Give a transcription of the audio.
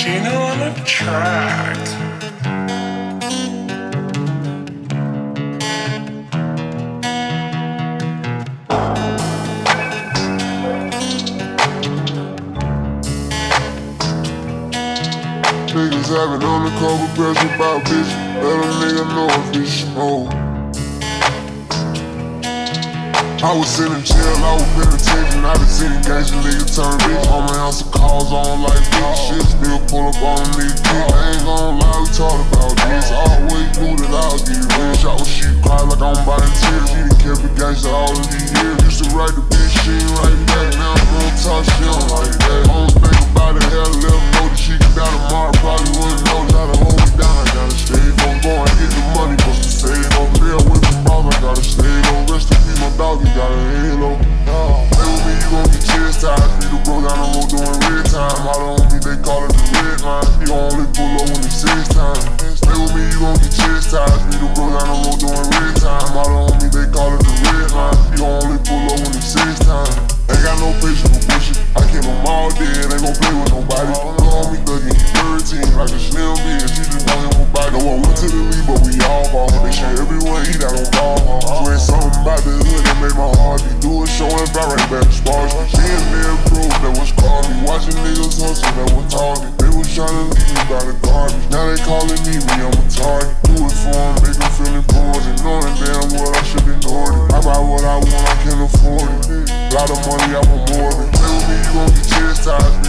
Gino on the track. Niggas have it on the cover, pressure about bitch. Let a nigga know if it's smoke. I was in the jail, I was penitentiary. I been seeing gangsta niggas turn bitch. I'ma answer calls on like bitch. Shit still pull up on me. I ain't gon' lie, we talked about this. I always knew that I would get rich. I was shit cry like I'm buying tears. She done kept it gangsta all of these years. Used to write the bitch, she ain't write back. Now I'm gon' talk shit on like that. I don't think about it, hell, let her know that she can die tomorrow. Probably wouldn't know how to hold me down. I gotta stay gon' go and get the money, but to save on there with the balls, I gotta stay low. Rest in peace, my dog, he got a halo. Play with me, you gon' get chastised. Be the bro down the road doing red time. Holler on me, they call it the red line. He gon' only pull up when it's 6 time. Play with me, you gon' get chastised. Be the bro down the road doing red time. Holler on me, they call it the red line. He gon' only pull up when it's 6 time. Ain't got no patience for bullshit. I keep them all dead, ain't gon' play with nobody. Call me thuggin', he 13 like a slim bitch. He just want him a bite. No one went to the league, but we all ball. They share everyone, eat out on ball. Swear something about the hood that made my heart beat. Do a show and fly right back to Sparks. Being there proof that was calling me. Watching niggas hustle that was talking. They was tryna leave me by the garbage. Now they calling me, I'm a target. Do it for them, make them feel important. Knowing damn well I should ignored it. I buy what I want, I can afford it. Lot of money, I want more of it. Play with me, you gon' get chastised.